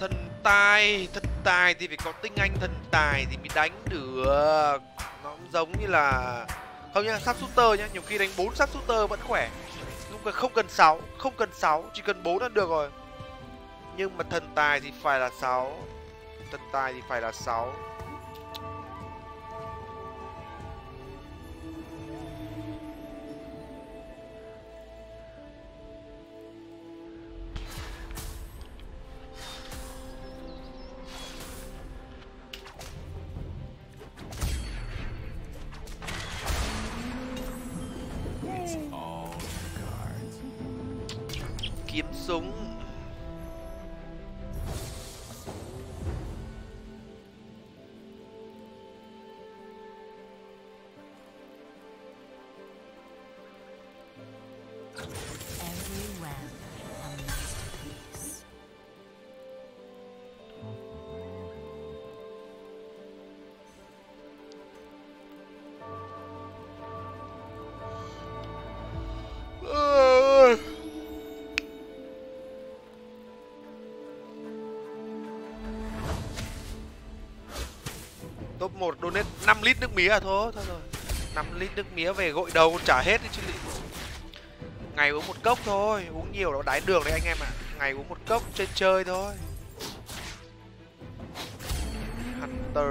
Thần tài thì phải có tinh anh thần tài thì mới đánh được. Nó cũng giống như là không nhá, sharp shooter nhá, nhiều khi đánh 4 sharp shooter vẫn khỏe. Nhưng mà không cần 6, chỉ cần 4 là được rồi. Nhưng mà thần tài thì phải là 6. Thần tài thì phải là 6. Kiếm súng. Top 1 donate 5 lít nước mía à? Thôi rồi. 5 lít nước mía về gội đầu còn trả hết đi chứ. Ngày uống một cốc thôi, uống nhiều nó đái đường đấy anh em ạ. Ngày uống một cốc chơi thôi. Hunter.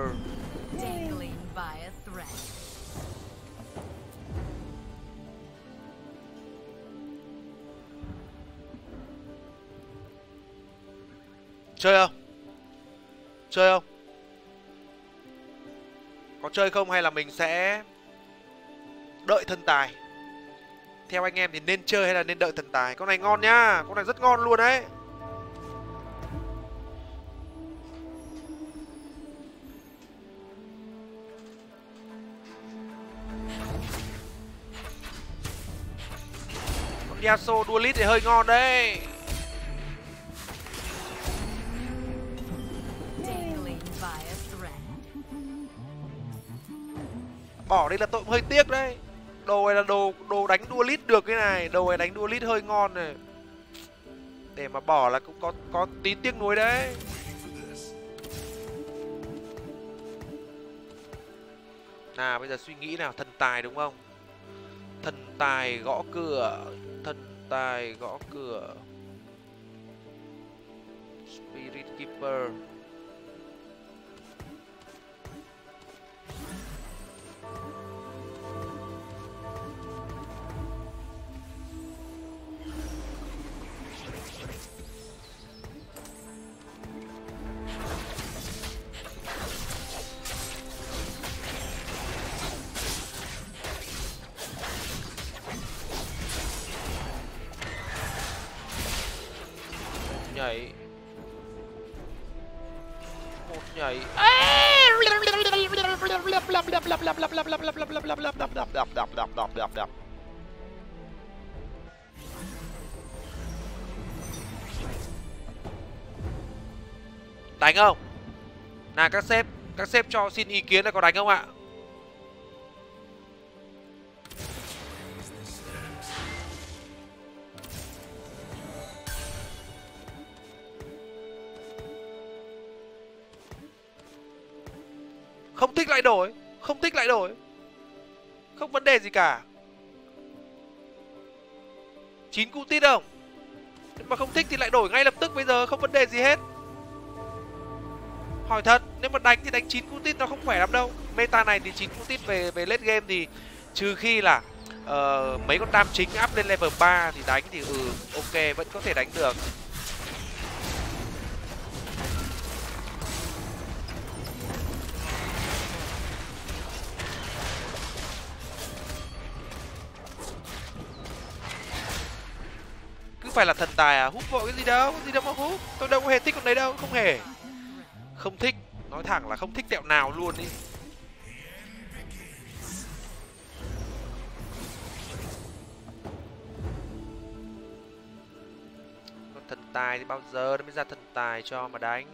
Chơi không? Chơi không? Có chơi không hay là mình sẽ đợi thần tài? Theo anh em thì nên chơi hay là nên đợi thần tài? Con này ngon nhá, con này rất ngon luôn đấy. Con Yasuo Duelist thì hơi ngon đấy. Bỏ đi là tôi cũng hơi tiếc đấy. Đồ này là đồ đánh Duelist được cái này. Đồ này đánh Duelist hơi ngon này. Để mà bỏ là cũng có tí tiếc nuối đấy. Nào bây giờ suy nghĩ nào, thần tài đúng không? Thần tài gõ cửa. Thần tài gõ cửa. Spirit Keeper. Nhảy. Một nhảy. Đánh không? Nào các sếp cho xin ý kiến là có đánh không ạ? Không thích lại đổi. Không thích lại đổi. Không vấn đề gì cả. 9 cú tít không? Nếu mà không thích thì lại đổi ngay lập tức bây giờ. Không vấn đề gì hết. Hỏi thật, nếu mà đánh thì đánh 9 cú tít nó không khỏe lắm đâu. Meta này thì 9 cú tít về late game thì trừ khi là mấy con đam chính up lên level 3 thì đánh thì ok, vẫn có thể đánh được. Cứ phải là thần tài à? Hút vội cái gì đâu mà hút. Tôi đâu có hề thích con đấy đâu, không hề. Không thích, nói thẳng là không thích tẹo nào luôn ý. Con thần tài thì bao giờ nó mới ra thần tài cho mà đánh.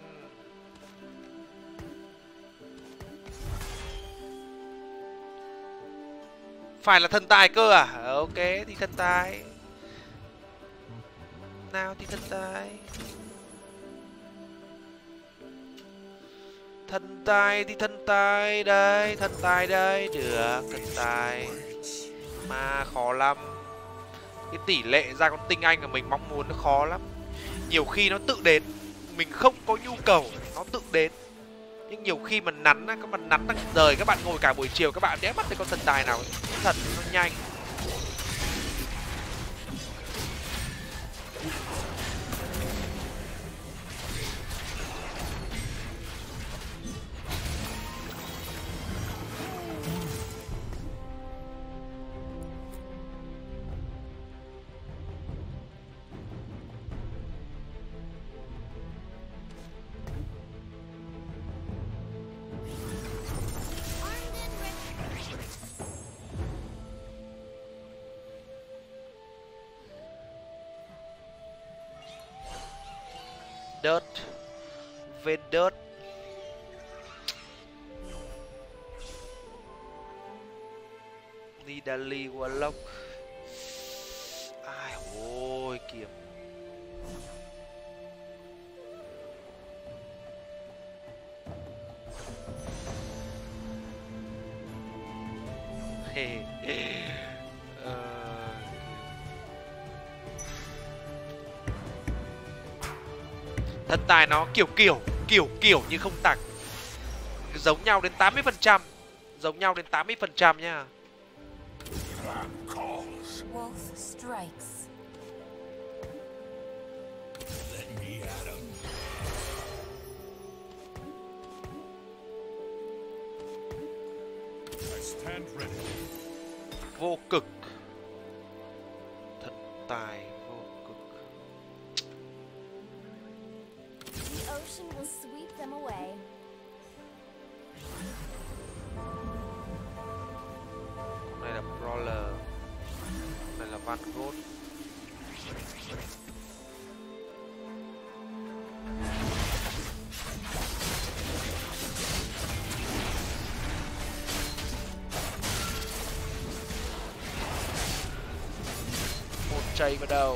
Phải là thần tài cơ à? Ok thì thần tài. Nào thì thần tài. Thần tài thì thần tài đây, thần tài đây, được, thần tài. Mà khó lắm. Cái tỷ lệ ra con tinh anh mà mình mong muốn nó khó lắm. Nhiều khi nó tự đến, mình không có nhu cầu, nó tự đến. Nhưng nhiều khi mình nắn, các bạn nắn đang rời, các bạn ngồi cả buổi chiều, các bạn đéo bắt được con thần tài nào. Thật, nó nhanh. Đớt về đớt. Nidalee Warlock. Ai ôi kìa. Thần tài nó kiểu như không tặng. Giống nhau đến 80%. Giống nhau đến 80% nha. Wolf strikes. Vô cực. Thần tài vô cực. The ocean will sweep them away. Con này là Brawler. Con này là Van Gogh. Một chày vào đầu.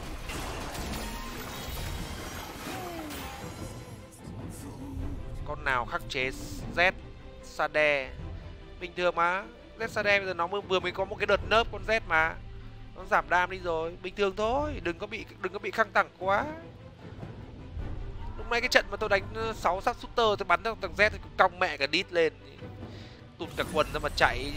Con nào khắc chế Z Sade bình thường mà. Z Sade bây giờ nó vừa mới có một cái đợt nớp con Z mà. Nó giảm đam đi rồi, bình thường thôi, đừng có bị căng thẳng quá. Lúc nãy cái trận mà tôi đánh 6 sắc shooter tôi bắn thằng Z thì cũng cong mẹ cả đít lên. Tụt cả quần ra mà chạy.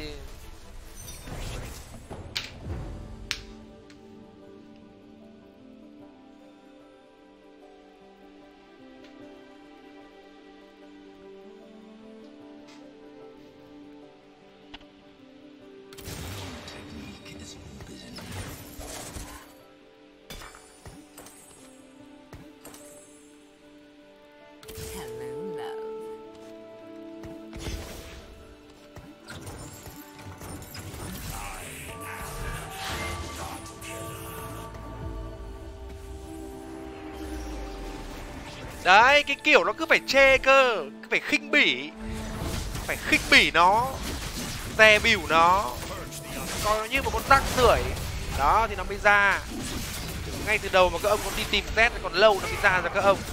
Đấy, cái kiểu nó cứ phải chê cơ, cứ phải khinh bỉ. Phải khinh bỉ nó, dè bỉu nó, coi nó như một con rác rưởi. Đó thì nó mới ra. Ngay từ đầu mà các ông còn đi tìm Z còn lâu nó mới ra các ông.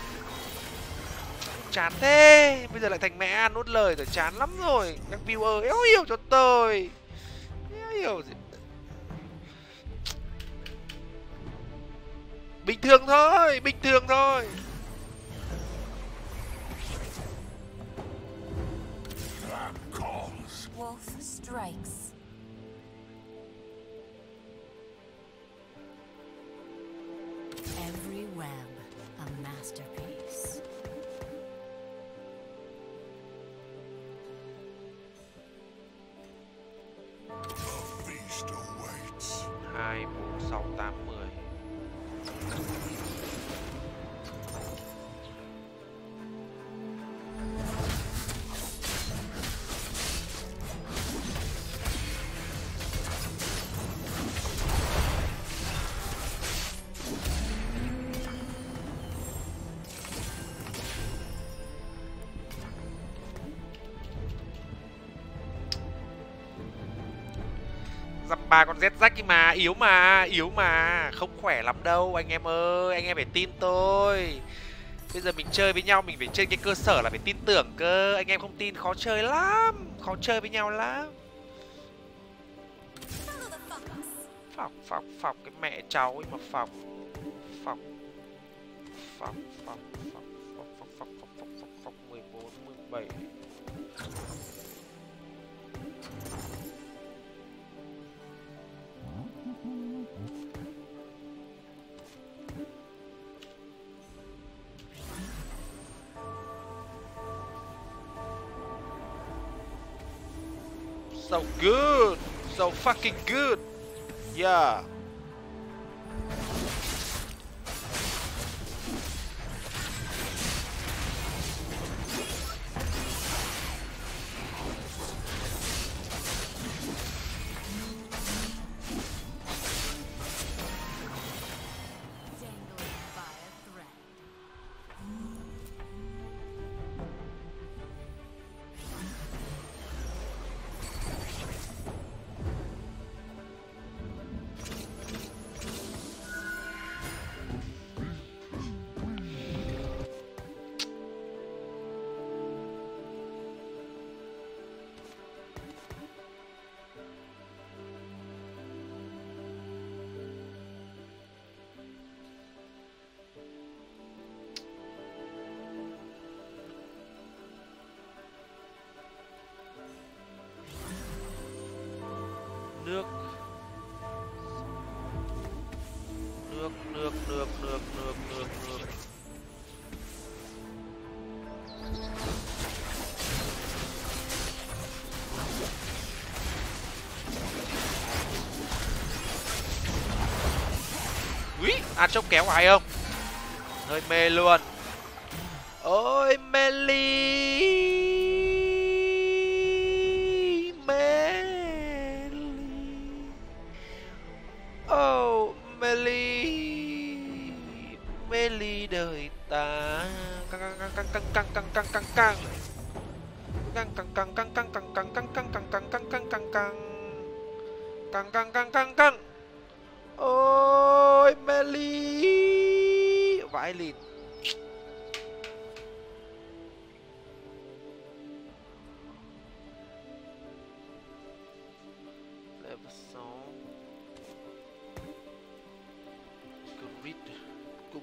Chán thế, bây giờ lại thành mẹ ăn nốt lời rồi, chán lắm rồi. Các viewer éo hiểu cho tôi. Éo hiểu gì. Bình thường thôi, bình thường thôi. Wolf strikes. Every web a masterpiece. The feast awaits. 2, 4, 6, 8, 10. Dăm ba con Z rách mà, yếu mà, không khỏe lắm đâu anh em ơi, anh em phải tin tôi. Bây giờ mình chơi với nhau mình phải trên cái cơ sở là phải tin tưởng cơ. Anh em không tin khó chơi lắm, khó chơi với nhau lắm. Phọc cái mẹ cháu ấy mà phọc. Phọc 14 17. So good, so fucking good. Yeah. Nước. Úi, chốc kéo ai không? Hơi mê luôn. Ôi Melly. Oh Melly. Melly đời ta. Căng. Ôi Melly. Vãi lìn. Level 6. Grid cung.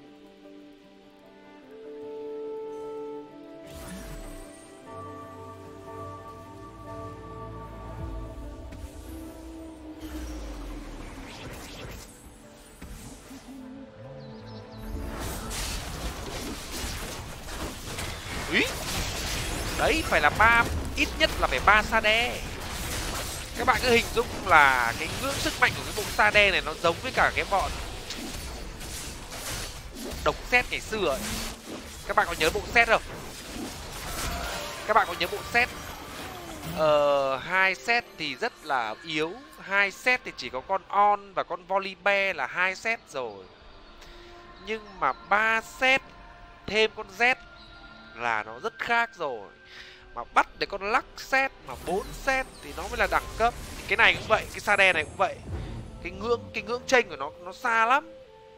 Úi. Đấy phải là 3, ít nhất là phải 3 sa đe. Các bạn cứ hình dung là cái ngưỡng sức mạnh của cái bộ sa đe này nó giống với cả cái bọn độc xét ngày xưa ấy. Các bạn có nhớ bộ xét không? Các bạn có nhớ bộ xét 2 set thì rất là yếu, 2 set thì chỉ có con on và con Volibear là 2 set rồi. Nhưng mà 3 set thêm con Z là nó rất khác rồi. Mà bắt để con lắc set mà 4 set thì nó mới là đẳng cấp. Cái này cũng vậy, cái sa đe này cũng vậy. Cái ngưỡng chênh của nó xa lắm.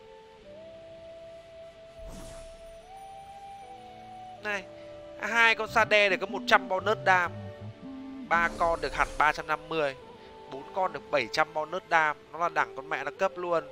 Này, 2 con sa đe được có 100 bonus dam. 3 con được hẳn 350. 4 con được 700 bonus dam. Nó là đẳng con mẹ nó cấp luôn.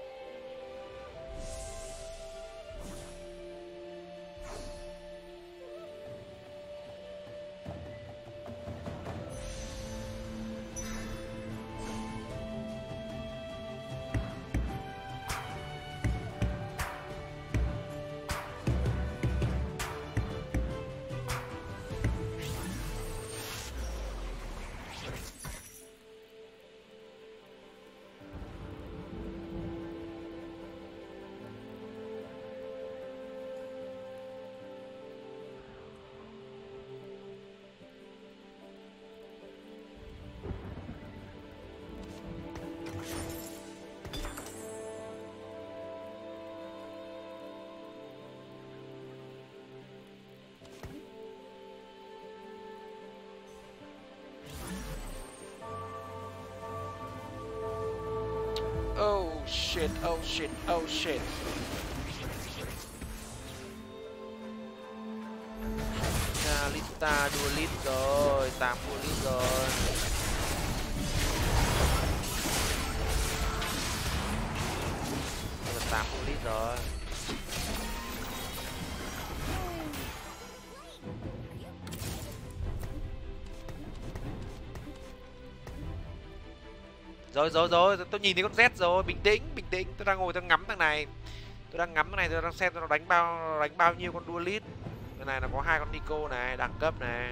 Oh shit, oh shit, oh shit. Ta đua lít rồi, 8 đua lít rồi. Bây giờ 8 đua lít rồi. Rồi, tôi nhìn thấy con Z rồi, bình tĩnh, tôi đang ngồi tôi ngắm thằng này. Tôi đang ngắm thằng này, tôi đang xem nó đánh bao nhiêu con đua lít. Cái này nó có 2 con Nico này, đẳng cấp này.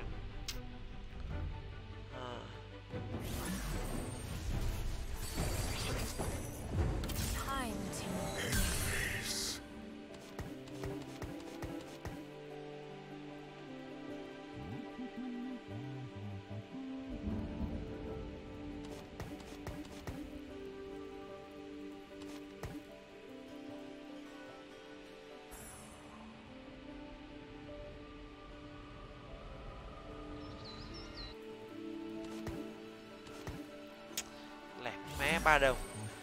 Mé 3 đồng.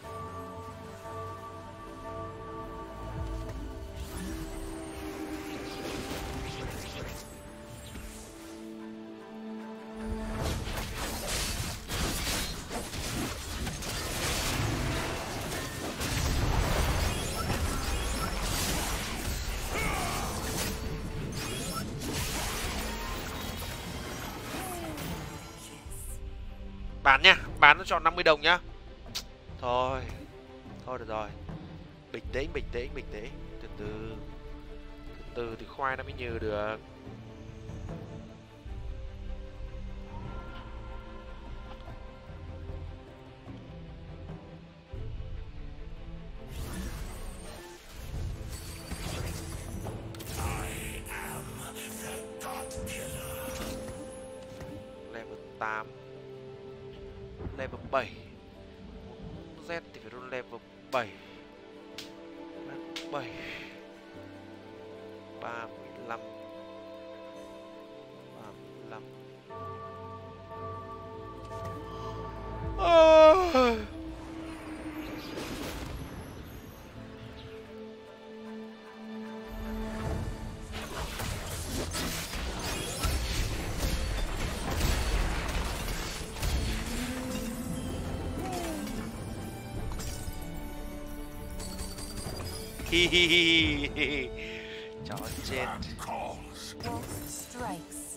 Bán nha, bán nó chọn 50 đồng nhá. Thôi được rồi. Bình tĩnh. Từ từ thì khoai nó mới nhừ được. Level 8, level 7. Z thì phải roll level 7. 35. Chó chết. Wolf strikes.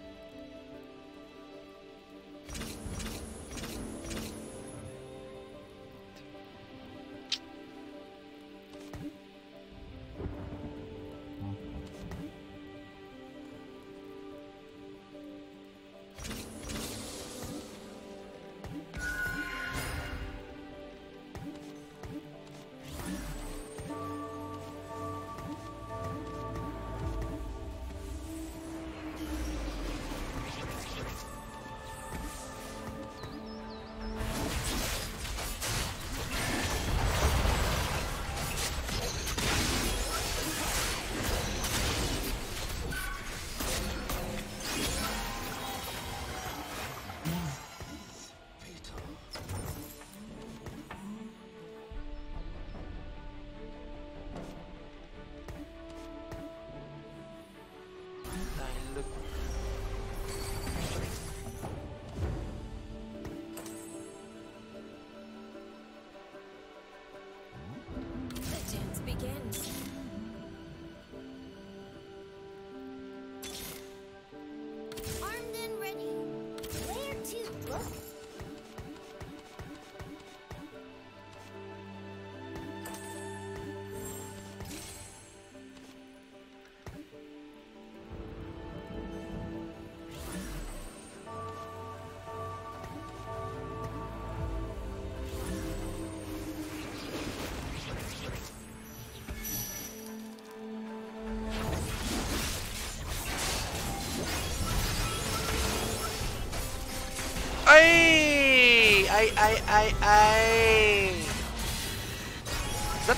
Ai. Rất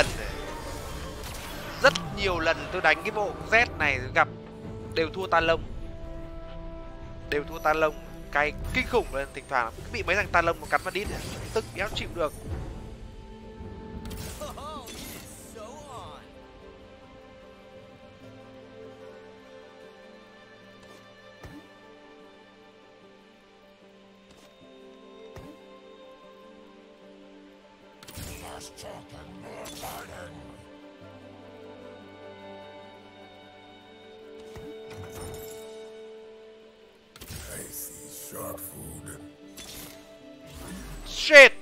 nhiều lần tôi đánh cái bộ Z này gặp đều thua tan lông, cái kinh khủng lên. Thỉnh thoảng bị mấy thằng tan lông nó cắn vào đít tức đéo chịu được. Less talking, more fighting. Tasty shark food. Shit.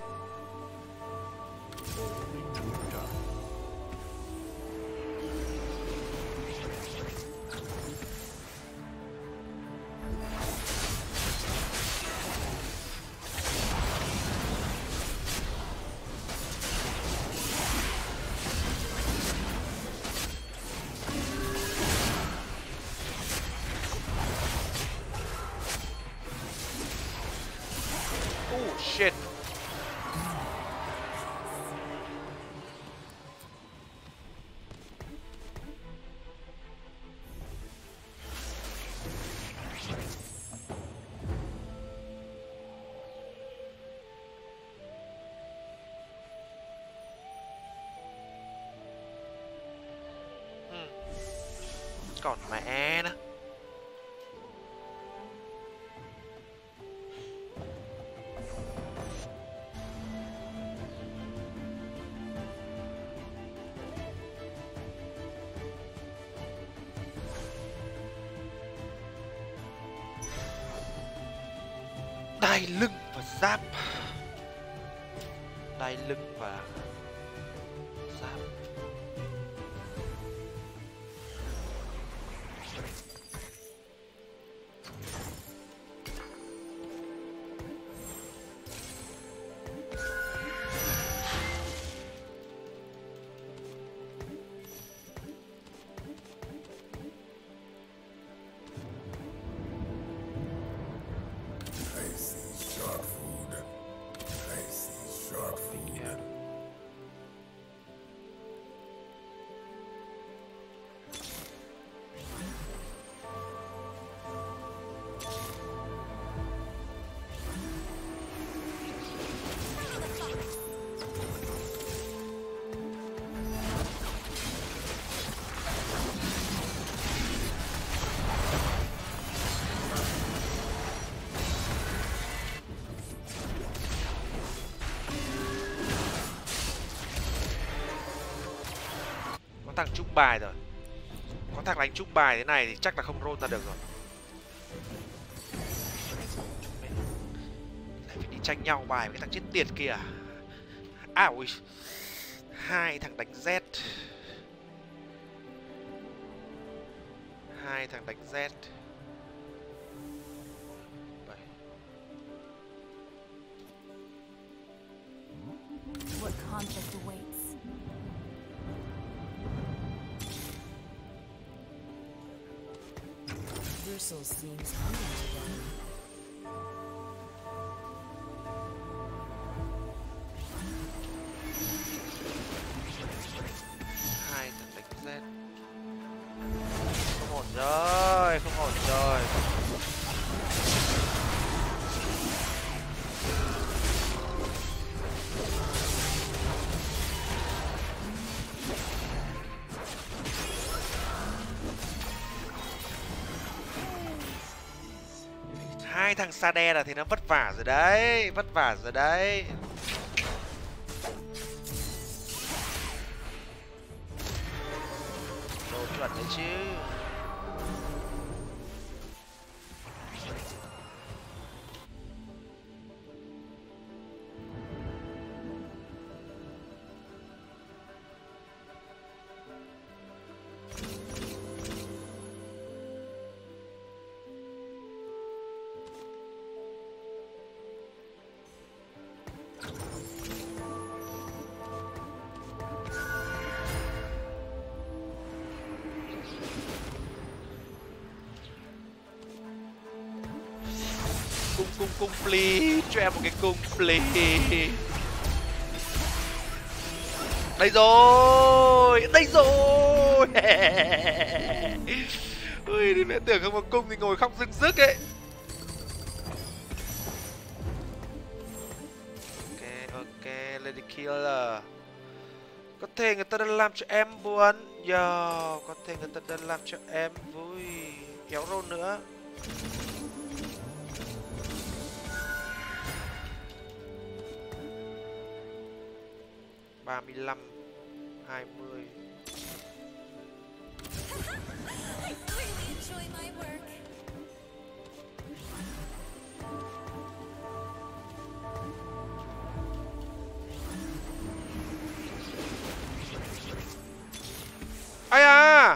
Oh shit. Còn mẹ nữa. Đai lưng và giáp. Đai lưng và giáp. Tasty shark food. Tasty shark food. Yeah. Có thằng trúc bài rồi. Có thằng đánh trúc bài thế này thì chắc là không roll ra được rồi. Lại phải đi tranh nhau bài với cái thằng chết tiệt kìa. À ui. Hai thằng đánh Z. Hai thằng đánh Z. Vậy. What conflict awaits? Versal seems hungry today. Hai thằng đánh Z. Không ổn rồi, không ổn rồi. Hai thằng Sade là thì nó vất vả rồi đấy, vất vả rồi đấy. Đồ chuẩn đấy chứ. Cung please, cho em một cái cung please. Đây rồi, đây rồi. Ui, đi mẹ tưởng không có cung thì ngồi khóc rưng rức ấy. Ok, Lady Killer. Có thể người ta đang làm cho em buồn. Yo, có thể người ta đang làm cho em vui. Kéo rôn nữa. 35 20. I really enjoy my work. Ai à.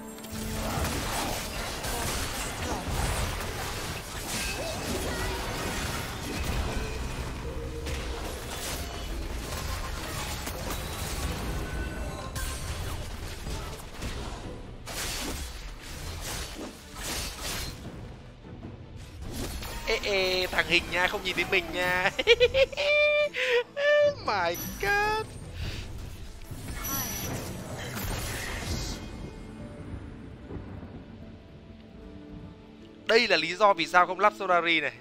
Ê, thằng Hình nha, không nhìn đến mình nha. My God. Đây là lý do vì sao không lắp Solari này.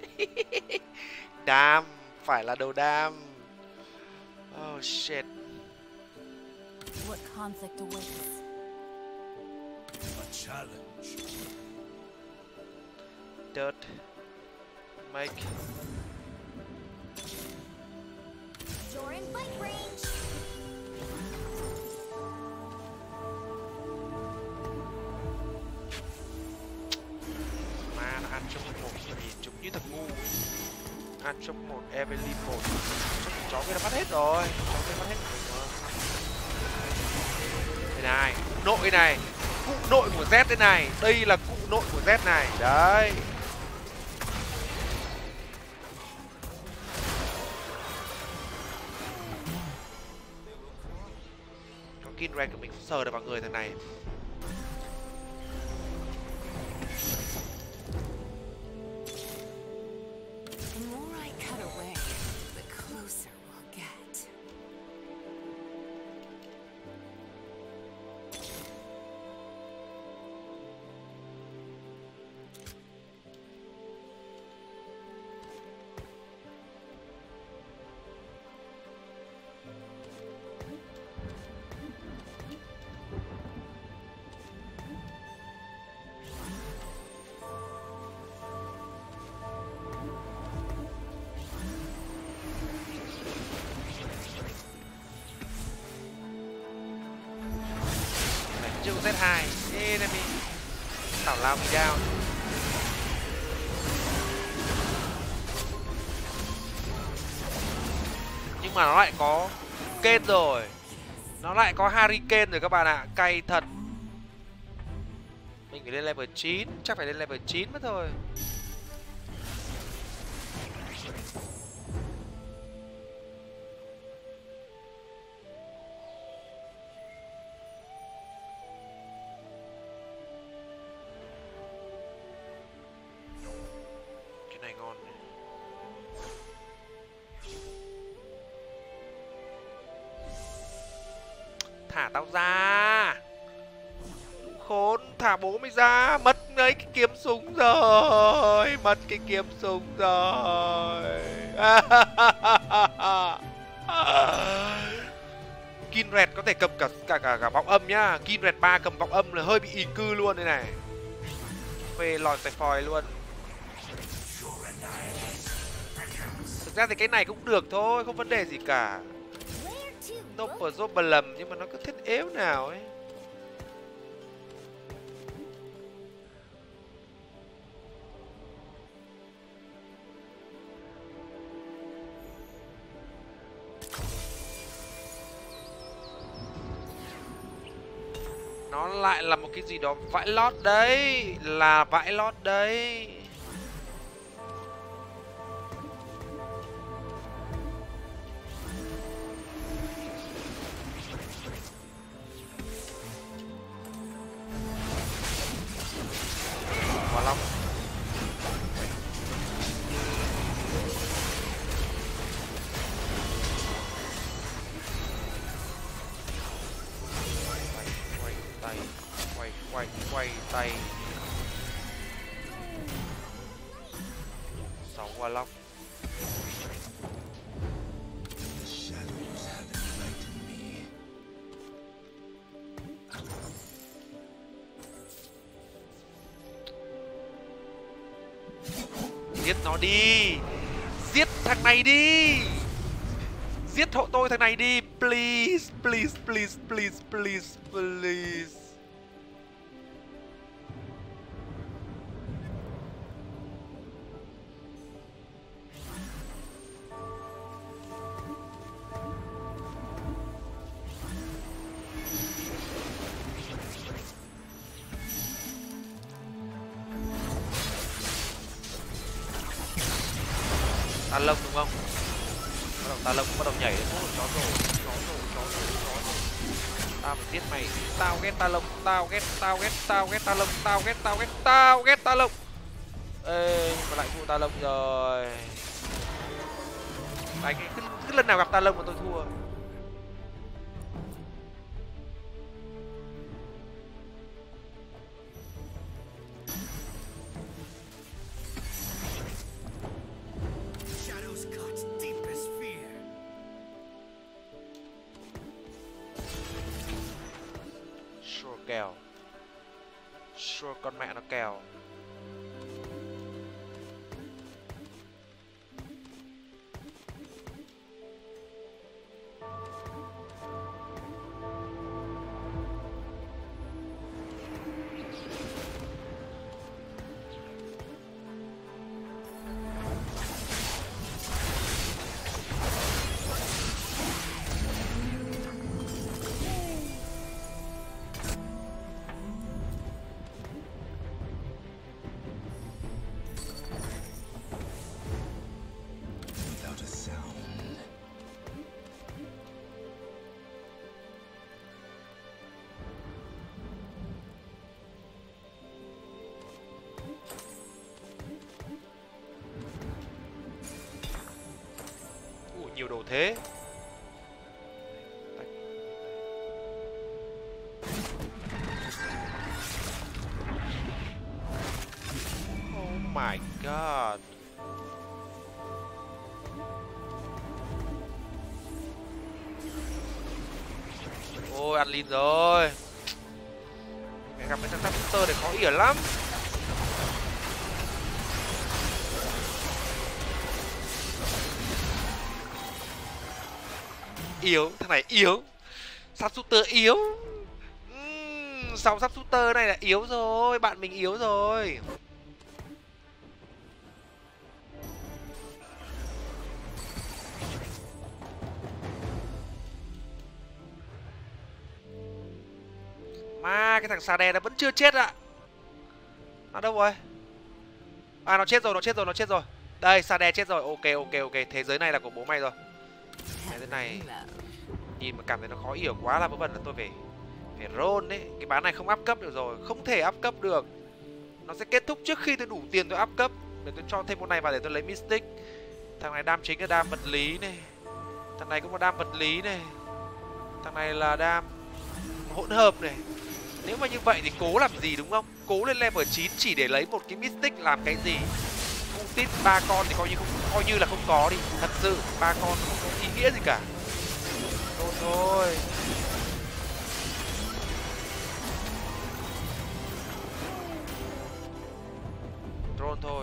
Đam, phải là đồ đam. Oh shit. What conflict awaits? A challenge. Dirt. Make. You're in bike range. Mà nó ăn trong một nhìn trông như thằng ngu. Ăn trong một Evelyn 1. Chó kia nó bắt hết rồi. Chó kia bắt hết rồi. Đây này, cụ nội này. Cụ nội của Z đây này. Đây là cụ nội của Z này. Đấy. Con Kinray của mình sờ được vào người thằng này. The more I cut away, the closer we'll get. Chiêu Z2. Enemy. Tảo lao bị down. Nhưng mà nó lại có Kane rồi. Nó lại có Hurricane rồi các bạn ạ. Cay thật. Mình phải lên level 9. Chắc phải lên level 9 mất thôi. Cái này ngon này. Thả tao ra. Khốn, thả bố mày ra. Mất lấy cái kiếm súng rồi. Mất cái kiếm súng rồi. Kinred có thể cầm cả vọng âm nhá. Kinred 3 cầm vọng âm là hơi bị ì cư luôn đây này. Phê lòi tài phòi luôn. Thực ra thì cái này cũng được thôi, không vấn đề gì cả. Where to? Nó phở rốt bà lầm nhưng mà nó cứ thiết yếu nào ấy. Nó lại là một cái gì đó vãi lót đấy. Là vãi lót đấy. Quả long. Quay tay. 6 quả long. Shadows have enlightened me. Giết nó đi. Giết thằng này đi. Giết hộ tôi thằng này đi. please, please, please, please, please, please. Ta lông đúng không? Bắt đầu ta lông bắt đầu nhảy đến chó rồi. Tao phải giết mày. Tao ghét ta lông, tao ghét ta lông, tao ghét ta lông. Ê, nhưng mà lại thua ta lông rồi. Đánh cứ lần nào gặp ta lông mà tôi thua. Kèo. Sure con mẹ nó kèo. Nhiều đồ thế. Oh my god. Ôi ăn lìn rồi. Mẹ gặp cái thằng Tafter này khó ỉa lắm. Yếu, thằng này yếu. Sharpshooter yếu. Sáu Sharpshooter này là yếu rồi, bạn mình yếu rồi. Mà cái thằng Sade nó vẫn chưa chết ạ. Nó đâu rồi? À nó chết rồi. Đây, Sade chết rồi. Ok. Thế giới này là của bố mày rồi. Thế giới này nhìn mà cảm thấy nó khó hiểu quá là vớ vẩn là tôi phải roll đấy. Cái bán này không up cấp được rồi, không thể up cấp được. Nó sẽ kết thúc trước khi tôi đủ tiền tôi up cấp. Để tôi cho thêm một này vào để tôi lấy Mystic. Thằng này đam chính là đam vật lý này. Thằng này cũng có đam vật lý này. Thằng này là đam hỗn hợp này. Nếu mà như vậy thì cố làm gì đúng không? Cố lên level 9 chỉ để lấy một cái Mystic làm cái gì? Ultit 3 con thì coi như là không có đi. Thật sự 3 con không có ý nghĩa gì cả. Thôi. Drone thôi.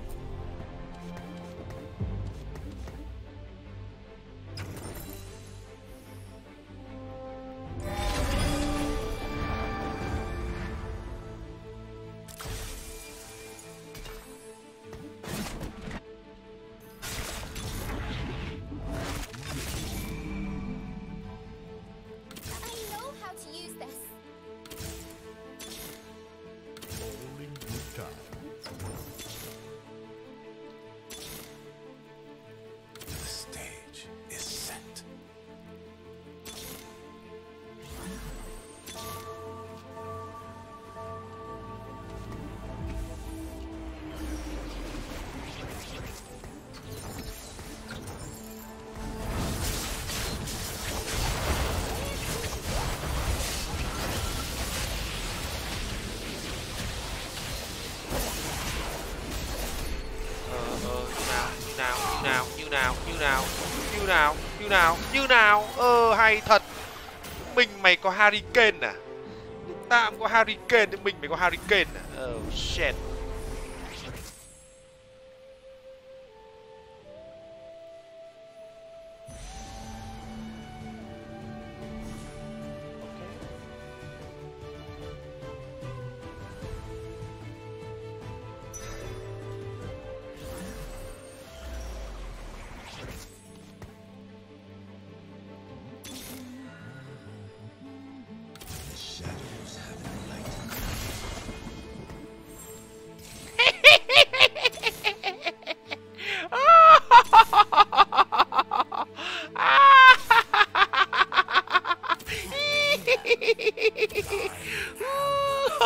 Như nào hay thật. Mình mày có Hurricane à? Ta cũng có Hurricane thì mình mày có Hurricane à? Oh shit.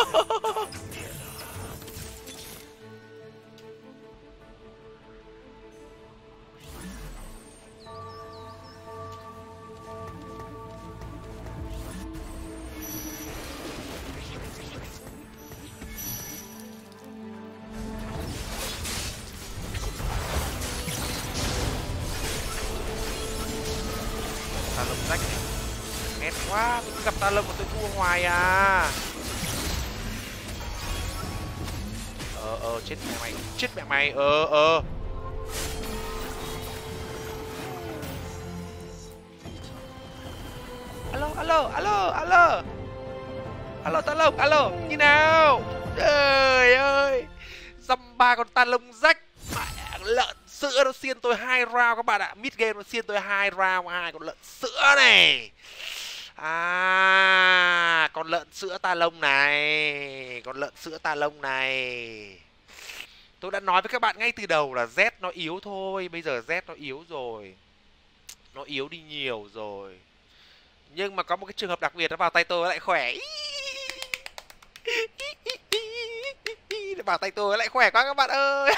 Ta lông rách này. Ghét quá, tôi cứ gặp ta lông mà tôi thua hoài à. Chết mẹ mày, chết mẹ mày. Alo ta lông, alo, như nào? Trời ơi, dăm ba con ta lông rách. Mẹ lợn sữa nó xiên tôi 2 round các bạn ạ. Mid game nó xiên tôi 2 round, 2 con lợn sữa này. À, con lợn sữa ta lông này, con lợn sữa ta lông này. Tôi đã nói với các bạn ngay từ đầu là Z nó yếu thôi. Bây giờ Z nó yếu rồi. Nó yếu đi nhiều rồi. Nhưng mà có một cái trường hợp đặc biệt nó vào tay tôi lại khỏe. Nó vào tay tôi lại khỏe quá các bạn ơi.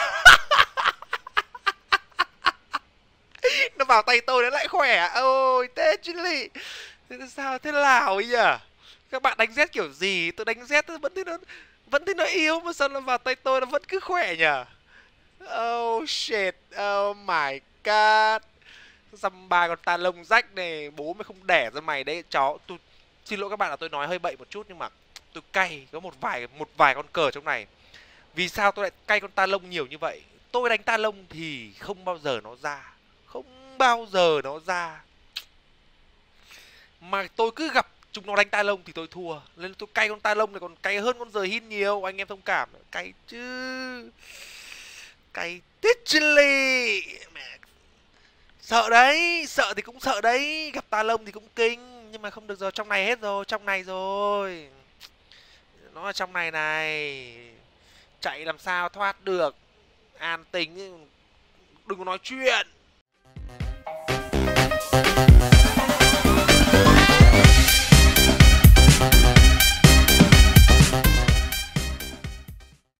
Nó vào tay tôi nó lại khỏe. Ôi thế chứ lì. Sao thế nào ấy nhỉ? Các bạn đánh Z kiểu gì? Tôi đánh Z vẫn thấy nó yếu mà sao nó vào tay tôi nó vẫn cứ khỏe nhỉ? Oh shit. Oh my god. Dăm ba con ta lông rách này, bố mày không đẻ ra mày đấy chó. Tôi xin lỗi các bạn là tôi nói hơi bậy một chút nhưng mà tôi cay có một vài con cờ trong này. Vì sao tôi lại cay con ta lông nhiều như vậy? Tôi đánh ta lông thì không bao giờ nó ra. Không bao giờ nó ra. Mà tôi cứ gặp chúng nó đánh ta lông thì tôi thua. Nên tôi cay con ta lông này còn cay hơn con giờ hin nhiều. Anh em thông cảm. Cay chứ. Cay tít chili. Mẹ. Sợ đấy. Sợ thì cũng sợ đấy. Gặp ta lông thì cũng kinh. Nhưng mà không được rồi. Trong này hết rồi. Trong này rồi. Nó ở trong này này. Chạy làm sao thoát được. An tính. Đừng có nói chuyện.